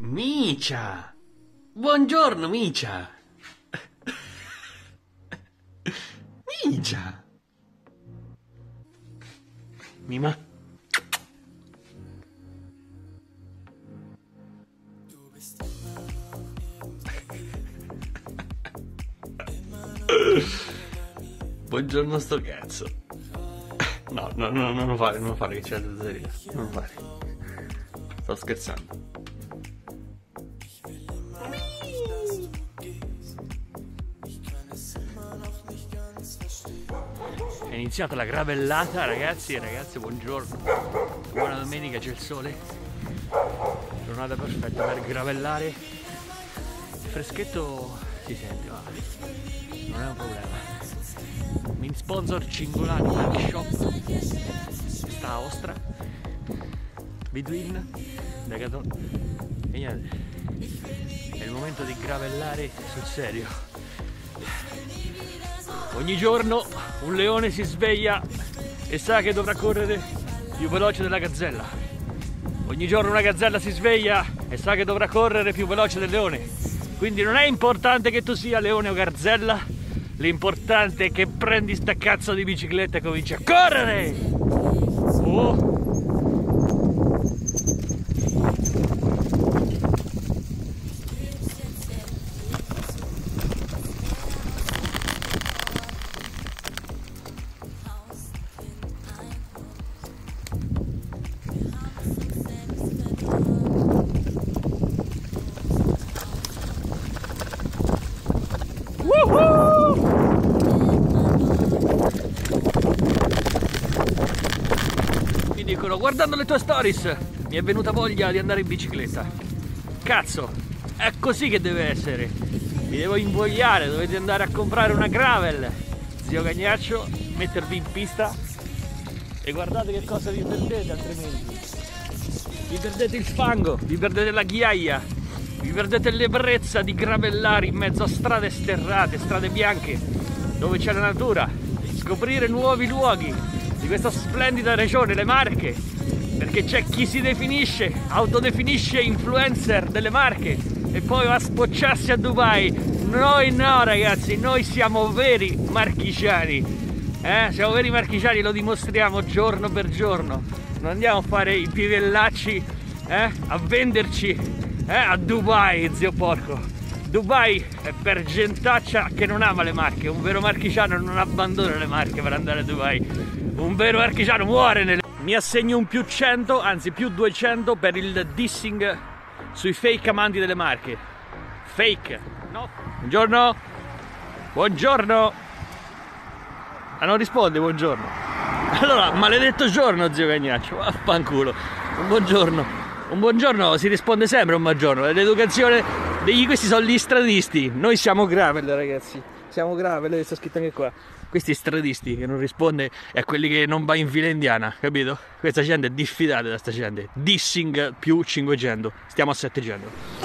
Micia! Buongiorno, Micia! Micia! Mima? Buongiorno sto cazzo. No, non lo fare che c'è la zozzeria. Non lo fare. Sto scherzando. È iniziata la gravellata, ragazzi e ragazze, buongiorno. Buona domenica, c'è il sole. Giornata perfetta per gravellare. Il freschetto si sente, ma non è un problema. Min sponsor Cingolani Workshop, sta Ostra, Between, Decathlon. E niente, è il momento di gravellare sul serio. Ogni giorno un leone si sveglia e sa che dovrà correre più veloce della gazzella. Ogni giorno una gazzella si sveglia e sa che dovrà correre più veloce del leone. Quindi non è importante che tu sia leone o gazzella, l'importante è che prendi sta cazzo di bicicletta e cominci a correre! Oh! Mi dicono, guardando le tue stories mi è venuta voglia di andare in bicicletta. Cazzo, è così che deve essere. Mi devo invogliare, dovete andare a comprare una gravel, zio Cagnaccio, mettervi in pista e guardate che cosa vi perdete, altrimenti vi perdete il fango, vi perdete la ghiaia, vi perdete l'ebbrezza di gravellare in mezzo a strade sterrate, strade bianche, dove c'è la natura, scoprire nuovi luoghi di questa splendida regione, le Marche, perché c'è chi si definisce, autodefinisce influencer delle Marche e poi va a spocciarsi a Dubai. Noi no ragazzi, noi siamo veri marchigiani, siamo veri marchigiani, lo dimostriamo giorno per giorno. Non andiamo a fare i pivellacci, a venderci a Dubai, zio porco. Dubai è per gentaccia che non ama le Marche. Un vero marchigiano non abbandona le Marche per andare a Dubai. Un vero marchigiano muore nelle... Mi assegno un più 100, anzi più 200 per il dissing sui fake amanti delle Marche. Fake, no? Buongiorno? Buongiorno? Ah, non risponde buongiorno. Allora, maledetto giorno, zio Cagnaccio, vaffanculo. Un buongiorno. Un buongiorno si risponde sempre un buongiorno. L'educazione degli... Questi sono gli stradisti. Noi siamo gravel, ragazzi. Siamo gravel, sta scritto anche qua. Questi stradisti che non risponde è quelli che non va in fila indiana, capito? Questa gente è diffidata da sta gente. Dissing più 500. Stiamo a 700.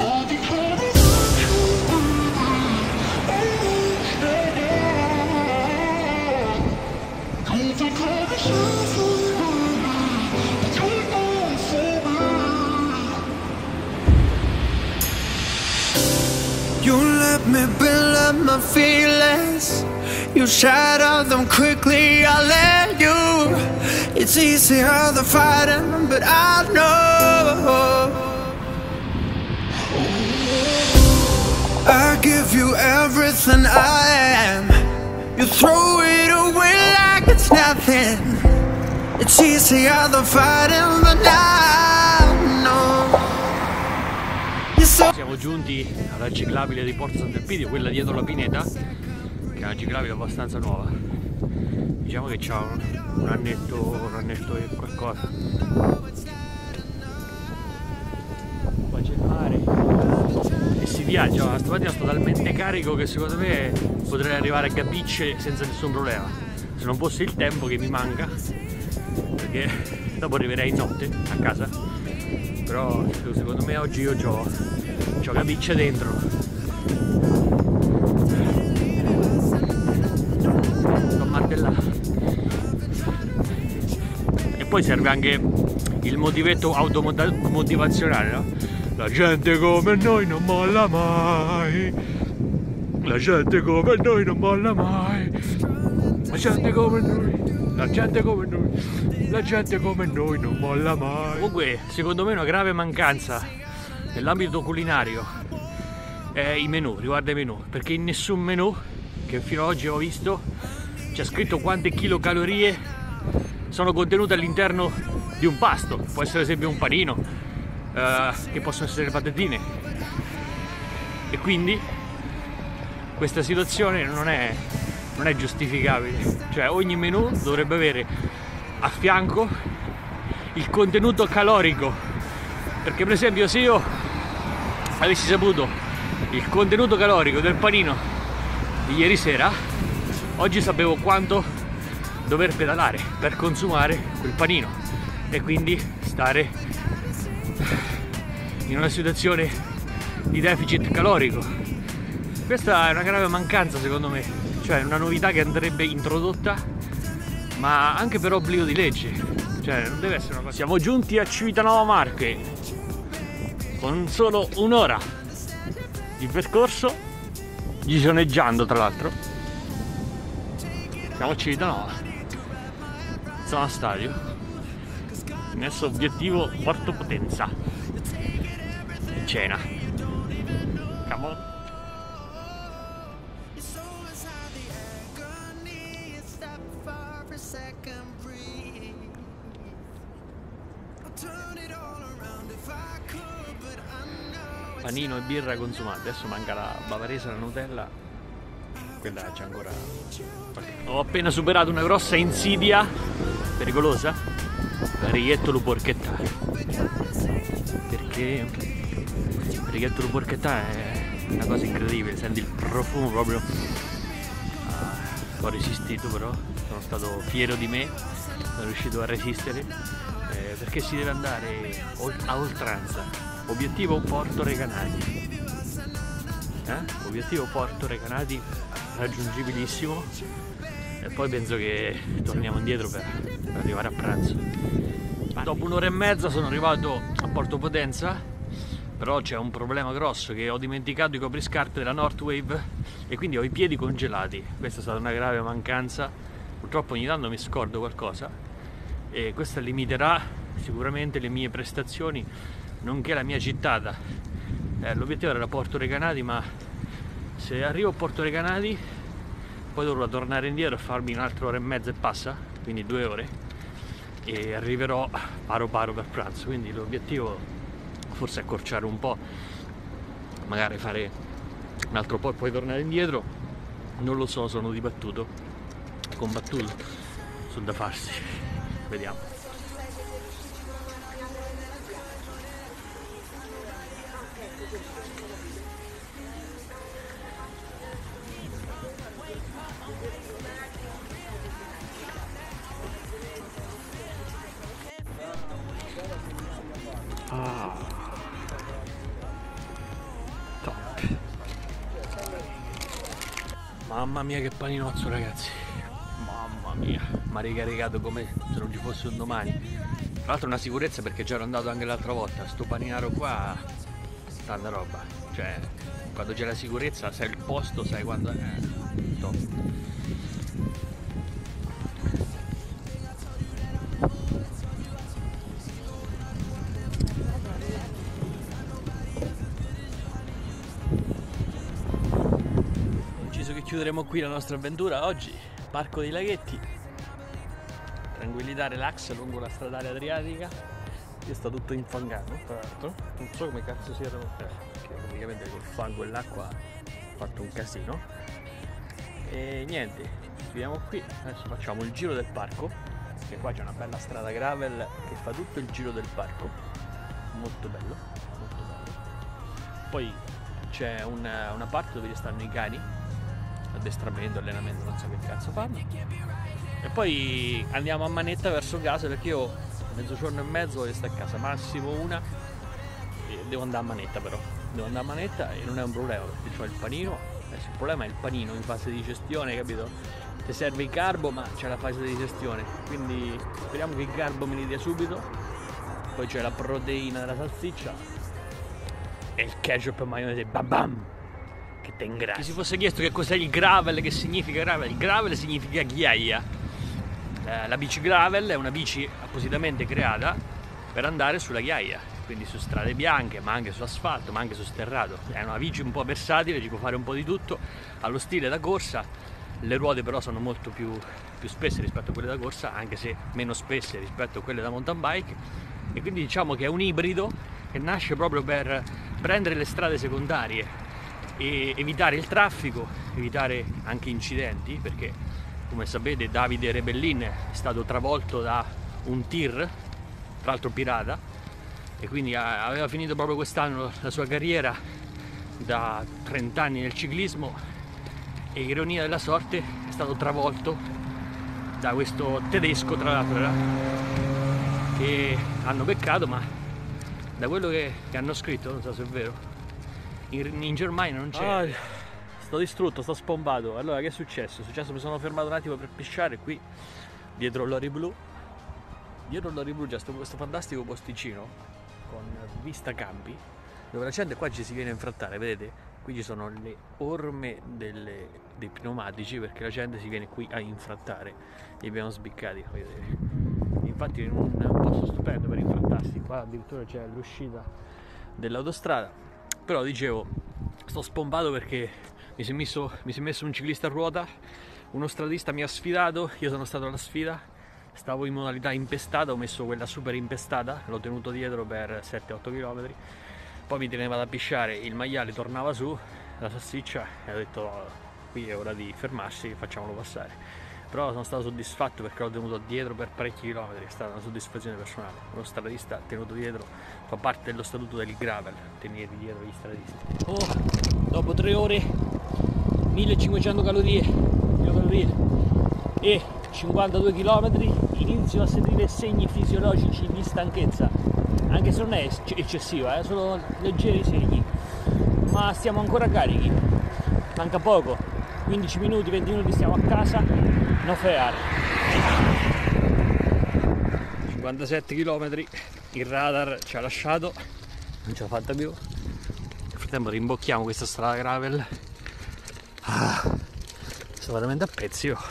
You let me build up my feelings. You shatter them quickly, I let you. It's easier the fighting, but I know I give you everything I am. You throw it away like it's nothing. It's easier the fighting, but I know. Siamo giunti alla ciclabile di Porto Sant'Elpidio, quella dietro la pineta, che è una ciclabile abbastanza nuova. Diciamo che c'ha un annetto e qualcosa. Poi c'è il mare e si viaggia. Stamattina sto talmente carico che secondo me potrei arrivare a Gabicce senza nessun problema, se non fosse il tempo che mi manca, perché dopo arriverei in notte a casa. Però secondo me oggi io c'ho Gabicce dentro. Sto martellando. E poi serve anche il motivetto automotivazionale, no? La gente come noi non molla mai. La gente come noi non molla mai. La gente come noi. La gente come noi. La gente come noi non molla mai. Comunque, secondo me una grave mancanza nell'ambito culinario è i menù, riguarda i menù, perché in nessun menù che fino ad oggi ho visto c'è scritto quante kilocalorie sono contenute all'interno di un pasto. Può essere ad esempio un panino, che possono essere le patatine, e quindi questa situazione non è giustificabile. Cioè ogni menù dovrebbe avere a fianco il contenuto calorico, perché per esempio se io avessi saputo il contenuto calorico del panino di ieri sera, oggi sapevo quanto dover pedalare per consumare quel panino e quindi stare in una situazione di deficit calorico. Questa è una grave mancanza secondo me, cioè una novità che andrebbe introdotta, ma anche per obbligo di legge, cioè non deve essere una cosa. Siamo giunti a Civitanova Marche con solo un'ora di percorso, gisoneggiando tra l'altro. Siamo a Civitanova, zona stadio, il nostro obiettivo Porto Potenza, cena. Come on. Panino e birra consumate, adesso manca la bavarese, la Nutella, quella c'è ancora. Ho appena superato una grossa insidia pericolosa, la Righettolo Porchetta, perché Righettolo Porchetta è una cosa incredibile, senti il profumo proprio. Ho resistito, però sono stato fiero di me, sono riuscito a resistere, perché si deve andare a oltranza. Obiettivo Porto Recanati, obiettivo Porto Recanati raggiungibilissimo, e poi penso che torniamo indietro per arrivare a pranzo. Dopo un'ora e mezza sono arrivato a Porto Potenza, però c'è un problema grosso, che ho dimenticato i copriscarpe della Northwave e quindi ho i piedi congelati. Questa è stata una grave mancanza, purtroppo ogni tanto mi scordo qualcosa e questa limiterà sicuramente le mie prestazioni, nonché la mia gittata. L'obiettivo era Porto Recanati, ma se arrivo a Porto Recanati poi dovrò tornare indietro e farmi un'altra ora e mezza e passa, quindi 2 ore, e arriverò paro per pranzo. Quindi l'obiettivo forse è accorciare un po', magari fare un altro po' e poi tornare indietro, non lo so, sono combattuto sul da farsi, vediamo. Top. Mamma mia che paninozzo, ragazzi, mamma mia, mi ha ricaricato come se non ci fosse un domani. Tra l'altro una sicurezza, perché già ero andato anche l'altra volta. Sto paninaro qua, tanta roba, cioè quando c'è la sicurezza sai il posto, sai quando è top. Chiuderemo qui la nostra avventura oggi. Parco dei Laghetti, tranquillità, relax lungo la stradale adriatica. Io sto tutto infangato, tra l'altro non so come cazzo siano, perché praticamente col fango e l'acqua ho fatto un casino. E niente, chiudiamo qui. Adesso facciamo il giro del parco, che qua c'è una bella strada gravel che fa tutto il giro del parco, molto bello, molto bello. Poi c'è una parte dove stanno i cani, addestramento, allenamento, non so che cazzo fanno, e poi andiamo a manetta verso casa, perché io mezzogiorno e mezzo voglio stare a casa, massimo una, e devo andare a manetta, però devo andare a manetta e non è un problema, perché ho il panino. Il problema è il panino in fase di digestione, capito? Ti serve il carbo, ma c'è la fase di digestione, quindi speriamo che il carbo me li dia subito. Poi c'è la proteina della salsiccia e il ketchup e maionese, bam bam, che te ingrassa. Chi si fosse chiesto che cos'è il gravel, che significa gravel, il gravel significa ghiaia. La bici gravel è una bici appositamente creata per andare sulla ghiaia, quindi su strade bianche, ma anche su asfalto, ma anche su sterrato. È una bici un po' versatile, ci può fare un po' di tutto, allo stile da corsa. Le ruote però sono molto più spesse rispetto a quelle da corsa, anche se meno spesse rispetto a quelle da mountain bike, e quindi diciamo che è un ibrido che nasce proprio per prendere le strade secondarie e evitare il traffico, evitare anche incidenti, perché come sapete Davide Rebellin è stato travolto da un tir, tra l'altro pirata, e quindi aveva finito proprio quest'anno la sua carriera da 30 anni nel ciclismo, e ironia della sorte è stato travolto da questo tedesco, tra l'altro, che hanno beccato, ma da quello che hanno scritto, non so se è vero, in Germania non c'è. Sto distrutto, sto spombato. Allora, che è successo? Mi sono fermato un attimo per pisciare qui dietro l'Ori Blu. Dietro l'Ori Blu c'è questo fantastico posticino con vista campi, dove la gente qua ci si viene a infrattare, vedete? Qui ci sono le orme dei pneumatici, perché la gente si viene qui a infrattare. Li abbiamo sbiccati, vedete? Infatti è un posto stupendo per infrattarsi. Qua addirittura c'è l'uscita dell'autostrada. Però dicevo, sto spombato perché mi si è messo un ciclista a ruota, uno stradista mi ha sfidato, io sono stato alla sfida, stavo in modalità impestata, ho messo quella super impestata, l'ho tenuto dietro per 7-8 km, poi mi teneva da pisciare, il maiale tornava su, la salsiccia, e ho detto no, qui è ora di fermarsi, facciamolo passare. Però sono stato soddisfatto perché l'ho tenuto dietro per parecchi chilometri, è stata una soddisfazione personale. Uno stradista tenuto dietro fa parte dello statuto del gravel, tenere dietro gli stradisti. Dopo 3 ore, 1500 calorie e 52 km, inizio a sentire segni fisiologici di stanchezza, anche se non è eccessiva, sono leggeri segni, ma stiamo ancora carichi, manca poco, 15 minuti, 20 minuti stiamo a casa, no fear. 57 km, il radar ci ha lasciato, non ce l'ha fatta più. Nel frattempo rimbocchiamo questa strada gravel. Sto veramente a pezzi io.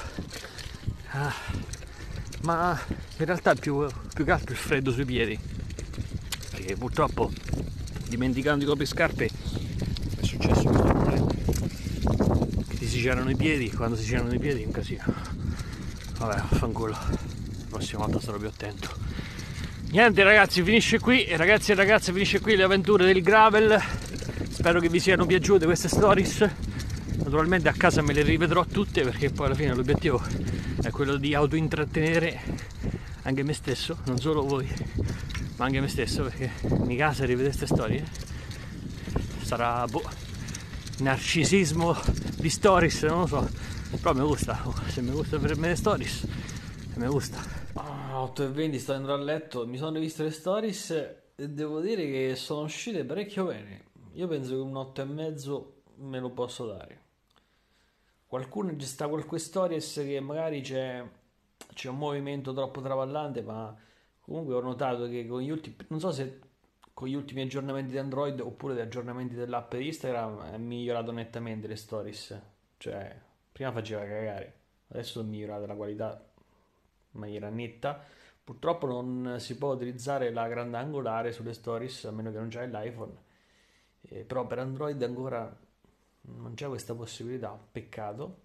Ma in realtà più che altro il freddo sui piedi, perché purtroppo dimenticando i coprinscarpe è successo questo rumore che ti si gelano i piedi. Quando si gelano i piedi è un casino. Vabbè, fanculo, la prossima volta sarò più attento. Niente ragazzi, finisce qui, e ragazzi e ragazze, finisce qui le avventure del gravel. Spero che vi siano piaciute queste stories. Naturalmente a casa me le rivedrò tutte, perché poi alla fine l'obiettivo è quello di autointrattenere anche me stesso, non solo voi, ma anche me stesso, perché in casa rivedere queste storie sarà narcisismo di stories, non lo so, però mi gusta, se mi gusta per me le stories, mi gusta. 8:20, sto andando a letto, mi sono rivisto le stories e devo dire che sono uscite parecchio bene. Io penso che un 8,5 me lo posso dare. Qualcuno ci sta qualche stories che magari c'è un movimento troppo travallante, ma comunque ho notato che con gli ultimi, non so se con gli ultimi aggiornamenti di Android oppure gli aggiornamenti dell'app di Instagram, è migliorato nettamente le stories. Cioè, prima faceva cagare, adesso è migliorata la qualità in maniera netta. Purtroppo non si può utilizzare la grandangolare sulle stories, a meno che non c'hai l'iPhone, però per Android ancora non c'è questa possibilità, peccato.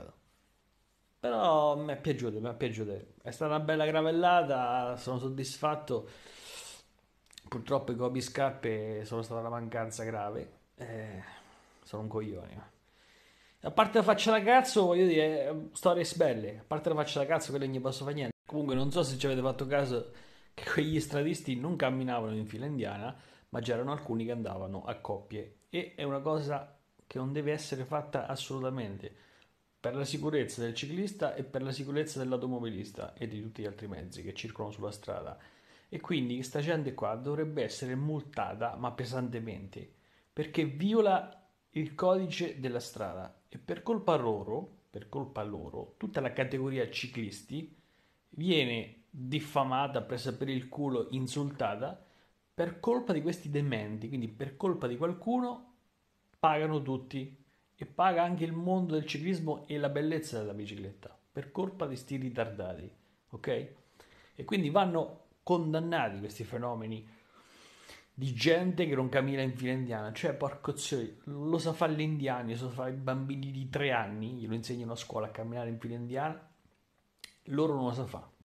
Però mi è piaciuto, è stata una bella gravellata, sono soddisfatto. Purtroppo i copiscarpe sono stata una mancanza grave, sono un coglione. A parte la faccia da cazzo, voglio dire, stories belle, a parte la faccia da cazzo, quelle non gli posso fare niente. Comunque non so se ci avete fatto caso che quegli stradisti non camminavano in fila indiana, ma c'erano alcuni che andavano a coppie, e è una cosa che non deve essere fatta assolutamente, per la sicurezza del ciclista e per la sicurezza dell'automobilista e di tutti gli altri mezzi che circolano sulla strada. E quindi questa gente qua dovrebbe essere multata, ma pesantemente, perché viola il codice della strada, e per colpa loro, tutta la categoria ciclisti viene diffamata, presa per il culo, insultata, per colpa di questi dementi, quindi per colpa di qualcuno, pagano tutti e paga anche il mondo del ciclismo e la bellezza della bicicletta, per colpa di sti ritardati, ok? E quindi vanno condannati questi fenomeni di gente che non cammina in fila indiana, cioè porco zio, lo sa fare gli indiani, lo sa fare i bambini di 3 anni, glielo insegnano a scuola a camminare in fila indiana, loro non lo sa fare.